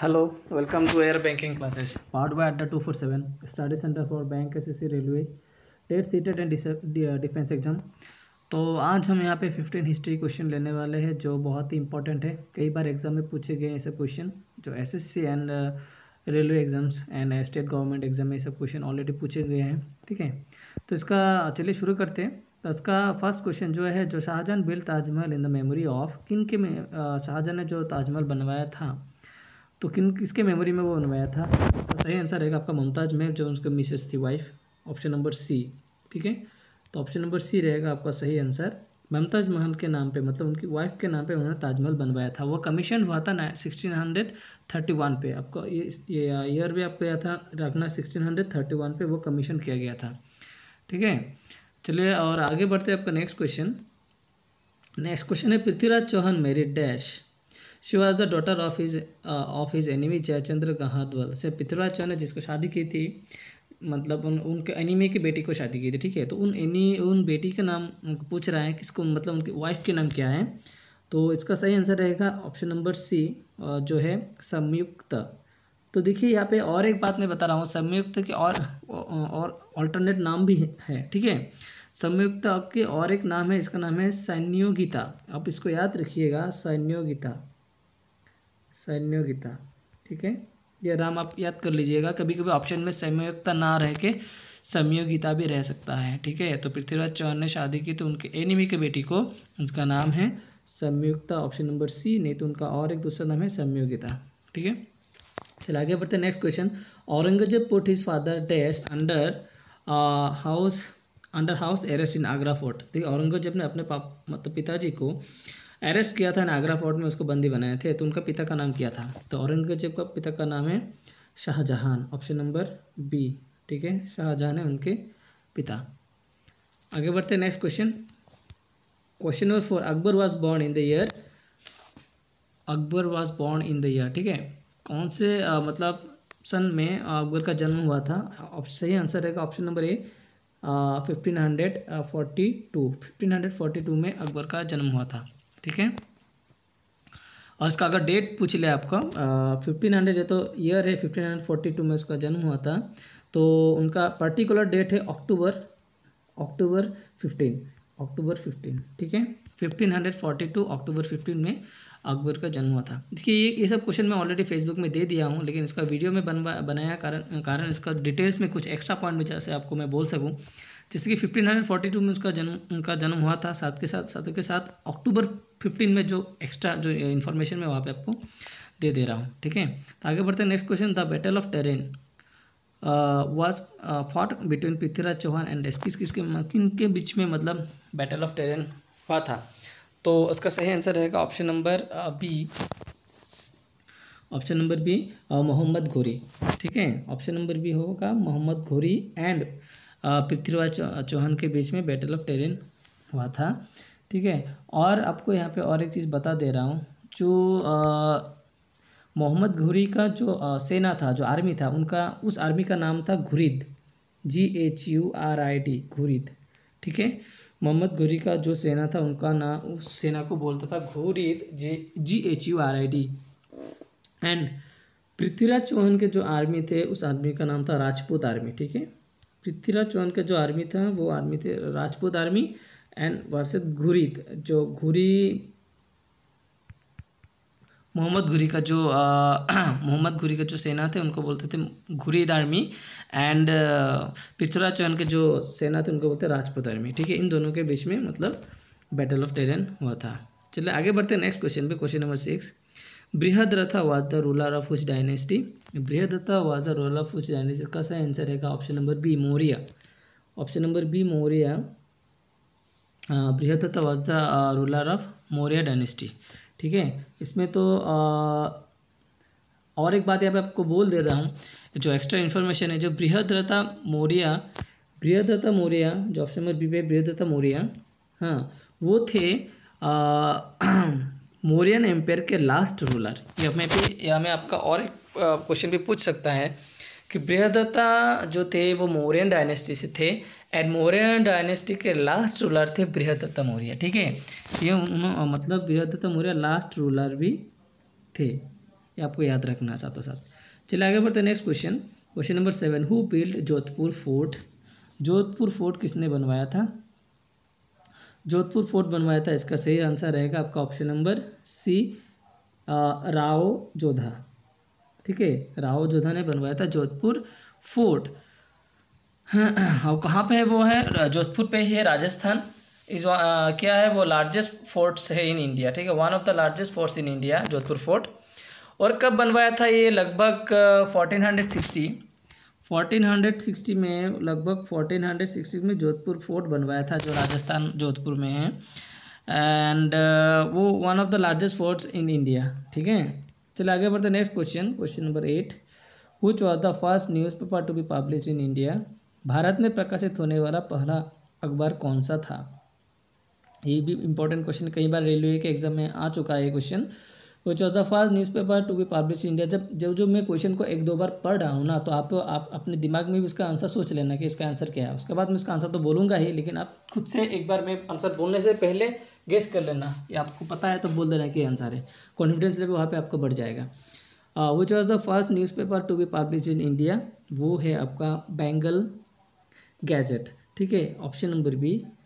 Hello, welcome to Air Banking classes. Powered by Adda 247, Study Center for Bank SSC Railway, TET CTET and defence exam. तो आज हम यहाँ पे 15 history question लेने वाले हैं जो बहुत ही इंपॉर्टेंट है। कई बार एग्जाम में पूछे गए ऐसे क्वेश्चन जो SSC and railway exams and state government exam में ये सब क्वेश्चन ऑलरेडी पूछे गए हैं। ठीक है, तो इसका चलिए शुरू करते हैं। तो इसका फर्स्ट क्वेश्चन जो है, जो Shahjahan build Taj Mahal in the memory of, किन के में शाहजहां ने जो ताजमहल बनवाया था तो किसके मेमोरी में वो बनवाया था। तो सही आंसर रहेगा आपका मुमताज़ महल, जो उनके मिसेस थी, वाइफ, ऑप्शन नंबर सी। ठीक है, तो ऑप्शन नंबर सी रहेगा आपका सही आंसर। मुमताज़ महल के नाम पे, मतलब उनकी वाइफ के नाम पे उन्होंने ताजमहल बनवाया था। वो कमीशन हुआ था 1631 पे। आपको ये ईयर भी आपको याद था रखना, 1631 पे वो कमीशन किया गया था। ठीक है, चलिए और आगे बढ़ते हैं। आपका नेक्स्ट क्वेश्चन है, Prithviraj Chauhan married dash. She was the daughter of his enemy Jaichandra Gahadaval. से पृथ्वीराज चौहान ने जिसको शादी की थी, मतलब उनके एनिमी की बेटी को शादी की थी। ठीक है, तो उन बेटी का नाम पूछ रहा है, किसको, मतलब उनकी वाइफ के नाम क्या है। तो इसका सही आंसर रहेगा ऑप्शन नंबर सी, जो है संयुक्त। तो देखिए यहाँ पे और एक बात मैं बता रहा हूँ, संयुक्त के और अल्टरनेट नाम भी है। ठीक है, संयुक्त के और एक नाम है, इसका नाम है संयोगिता। आप इसको याद रखिएगा, संयोगिता। ठीक है, ये नाम आप याद कर लीजिएगा। कभी कभी ऑप्शन में संयोगिता ना रह के संयोगिता भी रह सकता है। ठीक है, तो पृथ्वीराज चौहान ने शादी की तो उनके एनिमी के बेटी को, उसका नाम है संयुक्ता, ऑप्शन नंबर सी। नहीं तो उनका और एक दूसरा नाम है संयोगिता। ठीक है, चलिए आगे बढ़ते हैं। Next question, Aurangzeb put his father dash under house arrest in Agra fort. देखिए, औरंगजेब ने अपने मतलब पिताजी को अरेस्ट किया था आगरा फोर्ट में, उसको बंदी बनाए थे। तो उनका पिता का नाम क्या था। तो औरंगजेब का पिता का नाम है शाहजहां, ऑप्शन नंबर बी। ठीक है, शाहजहां है उनके पिता। आगे बढ़ते हैं। Next question number 4, Akbar was born in the year. ठीक है, कौन से मतलब सन में अकबर का जन्म हुआ था। सही आंसर रहेगा ऑप्शन नंबर ए, 1542 में अकबर का जन्म हुआ था। ठीक है, और इसका अगर डेट पूछ ले आपका, 1500 है तो ईयर है 1542 में उसका जन्म हुआ था। तो उनका पर्टिकुलर डेट है अक्टूबर 15। ठीक है, 1542 अक्टूबर 15 में अकबर का जन्म हुआ था। देखिए ये सब क्वेश्चन मैं ऑलरेडी फेसबुक में दे दिया हूँ, लेकिन इसका वीडियो में बनाया कारण इसका डिटेल्स में कुछ एक्स्ट्रा पॉइंट में जैसे आपको मैं बोल सकूँ, जैसे कि 1542 में उनका जन्म हुआ था। साथ के साथ अक्टूबर 15 में जो एक्स्ट्रा जो इन्फॉर्मेशन मैं वहाँ पे आपको दे दे रहा हूँ। ठीक है, तो आगे बढ़ते हैं। Next question, the battle of Tarain was fought between Prithviraj Chauhan and dash. किन के बीच में मतलब बैटल ऑफ टेरेन हुआ था। तो उसका सही आंसर रहेगा ऑप्शन नंबर बी, मोहम्मद घोरी। ठीक है, ऑप्शन नंबर बी होगा मोहम्मद घोरी एंड पृथ्वीराज चौहान के बीच में बैटल ऑफ टेरेन हुआ था। ठीक है, और आपको यहाँ पे और एक चीज़ बता दे रहा हूँ, जो मोहम्मद घोरी का जो सेना था, जो आर्मी था उनका, उस आर्मी का नाम था घुरिद, GHURID, घुरिद। ठीक है, मोहम्मद घोरी का जो सेना था उनका नाम, उस सेना को बोलता था घुरिद, GHURID। एंड पृथ्वीराज चौहान के जो आर्मी थे, उस आर्मी का नाम था राजपूत आर्मी। ठीक है, पृथ्वीराज चौहान का जो आर्मी था वो आर्मी थे Rajput army and versus Ghurid, जो मोहम्मद घुरी का जो सेना थे उनको बोलते थे घुरिद आर्मी। एंड पृथ्वीराज चौहान के जो सेना थे उनको बोलते राजपूत आर्मी। ठीक है, इन दोनों के बीच में मतलब बैटल ऑफ टेरेन हुआ था। चलिए आगे बढ़ते हैं नेक्स्ट क्वेश्चन पे। Question number 6, Brihadratha was the ruler of which dynasty. Brihadratha was the ruler of which dynasty का सही आंसर रहेगा option number B, Maurya. Option number B, Maurya. Brihadratha was the ruler of Maurya dynasty. ठीक है, इसमें तो और एक बात यहाँ पे आपको बोल दे रहा हूँ, जो एक्स्ट्रा इन्फॉर्मेशन है, जो बृहद्रथ मौर्य, जो ऑप्शन नंबर बी पे बृहद्रथ मौर्य, हाँ, वो थे मौर्यन एम्पायर के लास्ट रूलर। यह हमें आपका और एक क्वेश्चन भी पूछ सकता है कि बृहद्रथ जो थे वो मौर्यन डायनेस्टी से थे एंड मौर्यन डायनेस्टी के लास्ट रूलर थे बृहद्रथ मौर्य। ठीक है, ये मतलब बृहद्रथ मौर्य लास्ट रूलर भी थे। ये आपको याद रखना है साथों साथ। चलिए आगे बढ़ते हैं next question. Question number 7, who build Jodhpur fort? Jodhpur fort किसने बनवाया था? जोधपुर फोर्ट बनवाया था, इसका सही आंसर रहेगा आपका option number C, Rao Jodha. ठीक है, राव जोधा ने बनवाया था जोधपुर फोर्ट। और कहाँ पे है वो? है जोधपुर पे ही है, राजस्थान। क्या है वो? लार्जेस्ट फोर्ट्स है इन इंडिया। ठीक है, one of the largest forts in India, Jodhpur fort. और कब बनवाया था ये? लगभग 1460 में, लगभग 1460 में जोधपुर फोर्ट बनवाया था, जो राजस्थान जोधपुर में है। एंड वो one of the largest forts in India. ठीक है, चलिए आगे बढ़ते next question. Question number 8, which was the first newspaper to be publish in India? Bharat में प्रकाशित होने वाला पहला अखबार कौन सा था? ये भी इंपॉर्टेंट क्वेश्चन, कई बार रेलवे के एग्जाम में आ चुका है ये question. Which was the first newspaper to be publish in India? जब मैं क्वेश्चन को 1-2 बार पढ़ रहा हूँ ना, तो आप अपने दिमाग में भी इसका आंसर सोच लेना कि इसका आंसर क्या है। उसके बाद मैं इसका आंसर तो बोलूँगा ही, लेकिन आप खुद से एक बार मैं आंसर बोलने से पहले गेस कर लेना। ये आपको पता है तो बोल देना कि आंसर है, कॉन्फिडेंस लेवल वहाँ पर आपका बढ़ जाएगा। Which was the first newspaper to be publish in India? वो है आपका बेंगल गैजेट। ठीक है, ऑप्शन नंबर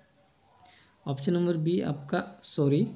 बी आपका, सॉरी,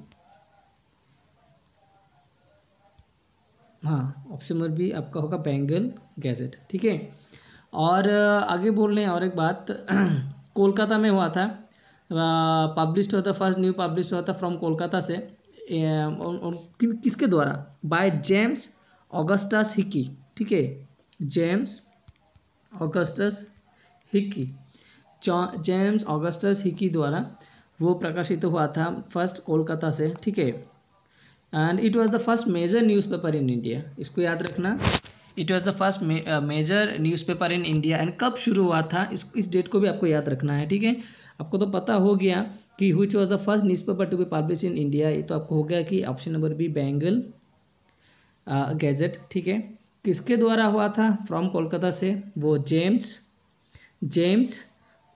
हाँ, ऑप्शन नंबर बी आपका होगा बेंगल गैजेट। ठीक है, और आगे बोल रहे हैं और एक बात, कोलकाता में हुआ था, पब्लिश हुआ था, फर्स्ट न्यू पब्लिश हुआ था फ्रॉम कोलकाता से। किसके द्वारा? By James Augustus Hicky. ठीक है, James Augustus Hicky, James Augustus Hicky द्वारा वो प्रकाशित हुआ था फर्स्ट कोलकाता से। ठीक है, and it was the first major newspaper in India. इसको याद रखना, it was the first major newspaper in India. And कब शुरू हुआ था, इस डेट को भी आपको याद रखना है। ठीक है, आपको तो पता हो गया कि which was the first newspaper to be publish in India, ये तो आपको हो गया कि option number B Bengal gazette. ठीक है, किसके द्वारा हुआ था? फ्रॉम कोलकाता से, वो जेम्स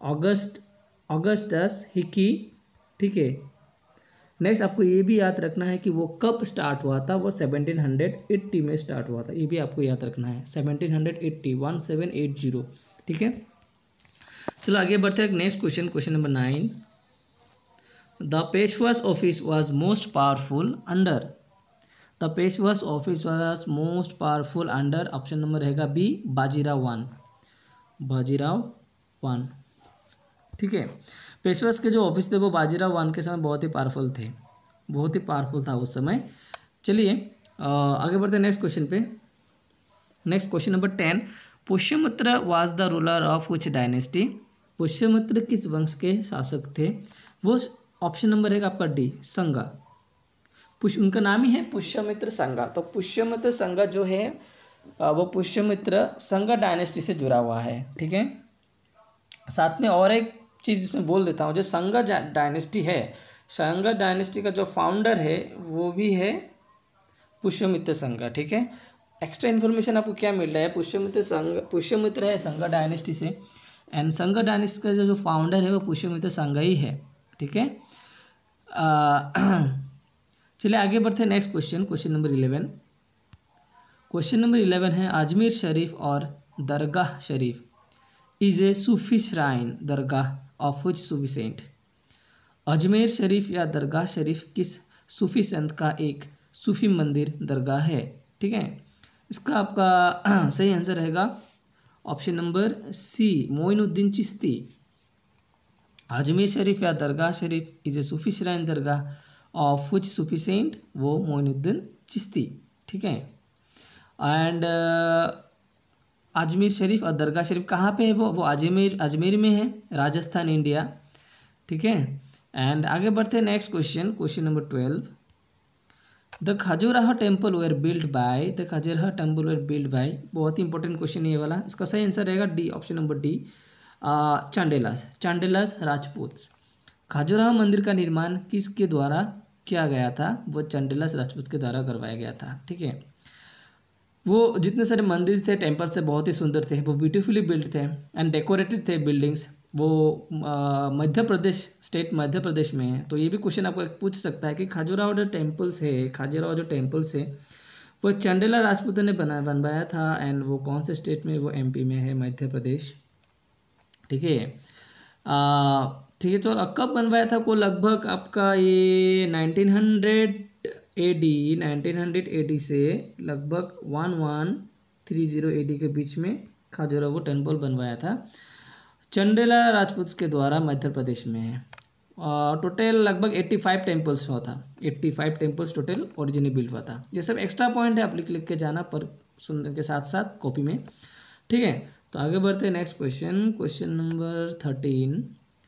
ऑगस्टस हिकी। ठीक है, नेक्स्ट आपको ये भी याद रखना है कि वो कब स्टार्ट हुआ था। वो 1780 में स्टार्ट हुआ था, ये भी आपको याद रखना है, 1780। ठीक है, चलो आगे बढ़ते हैं next question. Question number 9, the Peshwas office was most powerful under? The Peshwas office was most powerful under, option number रहेगा बी, बाजीराव वन। ठीक है, पेशवास के जो ऑफिस थे वो बाजीराव वन के समय बहुत ही पावरफुल था उस समय। चलिए आगे बढ़ते हैं नेक्स्ट क्वेश्चन पे। Next question number 10, Pushyamitra was the ruler of which dynasty? Pushyamitra किस वंश के शासक थे? वो ऑप्शन नंबर है आपका डी, संगा। उनका नाम ही है पुष्यमित्र संगा। तो पुष्यमित्र संगा जो है वो पुष्यमित्र संगा डायनेस्टी से जुड़ा हुआ है। ठीक है, साथ में और एक चीज़ इसमें बोल देता हूँ, जो संगा डायनेस्टी है, संगा डायनेस्टी का जो फाउंडर है वो भी है पुष्यमित्र संगा। ठीक है, एक्स्ट्रा इन्फॉर्मेशन आपको क्या मिल रहा है? पुष्यमित्र है संगा डायनेस्टी से, एंड संगा डायनेस्टी का जो फाउंडर है वो पुष्यमित्र संगा ही है। ठीक है, चलिए आगे बढ़ते हैं नेक्स्ट क्वेश्चन। क्वेश्चन नंबर 11 है, अजमेर शरीफ और Dargah Sharif is a Sufi shrine dargah of which Sufi saint? Ajmer Sharif या दरगाह शरीफ किस सूफी संत का एक सूफी मंदिर दरगाह है? ठीक है, इसका आपका सही आंसर रहेगा option number C, Moinuddin Chishti. Ajmer Sharif या Dargah Sharif is a Sufi shrine dargah of which Sufi saint? वो मोइनुद्दीन चिश्ती। ठीक है, एंड अजमेर शरीफ और दरगाह शरीफ कहाँ पे है? वो अजमेर में है, राजस्थान, इंडिया। ठीक है, एंड आगे बढ़ते हैं next question. Question number 12, the Khajuraho temple were build by? The Khajuraho temple were build by, बहुत ही इंपॉर्टेंट क्वेश्चन ये वाला। इसका सही आंसर रहेगा D, option number D, Chandelas Rajput. Khajuraho मंदिर का निर्माण किसके द्वारा किया गया था? वो चांडेलास राजपूत के द्वारा करवाया गया था। ठीक है, वो जितने सारे मंदिर थे, टेम्पल से बहुत ही सुंदर थे, वो ब्यूटीफुली बिल्ड थे एंड डेकोरेटेड थे बिल्डिंग्स। वो मध्य प्रदेश में है। तो ये भी क्वेश्चन आपको पूछ सकता है कि खजुराहो जो टेम्पल्स है वो चंडेला राजपूत ने बनवाया था एंड वो कौन से स्टेट में, वो एमपी में है, मध्य प्रदेश। ठीक है, ठीक है। तो कब बनवाया था को, लगभग आपका ये 1900 AD से लगभग 1130 AD के बीच में खजुराहो टेम्पल बनवाया था चंडेला राजपूत के द्वारा, मध्य प्रदेश में है। टोटल लगभग 85 टेम्पल्स हुआ था, 85 टेम्पल्स टोटल ओरिजिनली बिल्ड हुआ था। ये सब एक्स्ट्रा पॉइंट है, आप लिख के जाना पर सुनने के साथ साथ कॉपी में। ठीक है, तो आगे बढ़ते हैं next question, question number 13।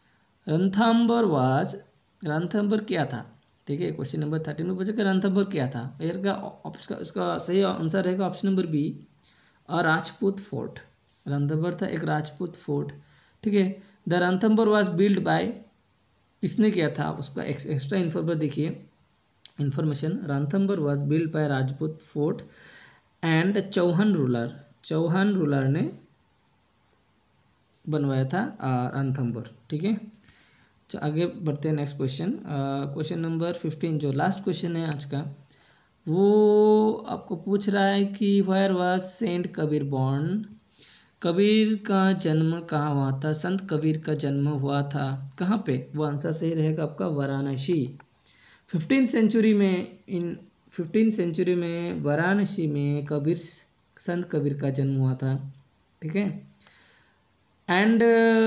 Ranthambore क्या था? ठीक है, क्वेश्चन नंबर 13 में पूछा कि रणथंभौर क्या था। इसका सही आंसर रहेगा option number B, a Rajput fort. Ranthambore था एक राजपूत फोर्ट। ठीक है, the Ranthambore was build by, किसने किया था उसका एक्स्ट्रा इन्फॉर्मेशन देखिए, information. Ranthambore was build by Rajput fort and Chauhan ruler ने बनवाया था रणथंभौर। ठीक है, तो आगे बढ़ते हैं नेक्स्ट क्वेश्चन, क्वेश्चन नंबर 15 जो लास्ट क्वेश्चन है आज का, वो आपको पूछ रहा है कि where was saint Kabir born. Kabir का जन्म कहाँ हुआ था? संत कबीर का जन्म हुआ था कहाँ पे? वो आंसर सही रहेगा आपका वाराणसी। 15वीं सेंचुरी में वाराणसी में संत कबीर का जन्म हुआ था। ठीक है, एंड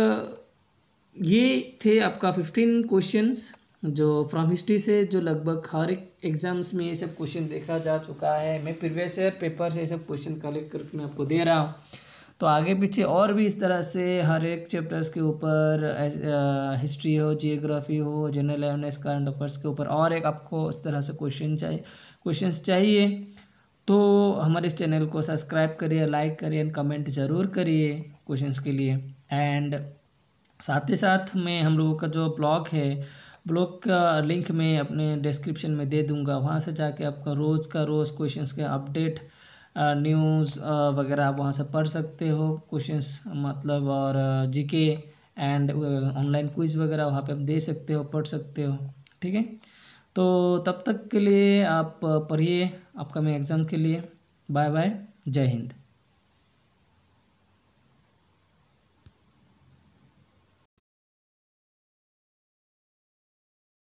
ये थे आपका 15 क्वेश्चंस जो फ्रॉम हिस्ट्री से, जो लगभग हर एक एग्जाम्स में ये सब क्वेश्चन देखा जा चुका है। मैं प्रीवियस ईयर पेपर से ये सब क्वेश्चन कलेक्ट करके मैं आपको दे रहा हूँ। तो आगे पीछे और भी इस तरह से हर एक चैप्टर्स के ऊपर, हिस्ट्री हो, जियोग्राफी हो, जनरल अवेयरनेस, करंट अफेयर्स के ऊपर और एक आपको इस तरह से क्वेश्चंस चाहिए तो हमारे इस चैनल को सब्सक्राइब करिए, लाइक करिए एंड कमेंट ज़रूर करिए क्वेश्चंस के लिए। एंड साथ ही साथ में हम लोगों का जो ब्लॉग है, ब्लॉग का लिंक मैं अपने डिस्क्रिप्शन में दे दूंगा, वहाँ से जाके आपका रोज़ क्वेश्चंस के अपडेट, न्यूज़ वगैरह आप वहाँ से पढ़ सकते हो, क्वेश्चंस मतलब, और जीके एंड ऑनलाइन क्विज़ वगैरह वहाँ पे आप दे सकते हो, पढ़ सकते हो। ठीक है, तो तब तक के लिए आप पढ़िए अपकमिंग एग्ज़ाम के लिए। बाय बाय, जय हिंद।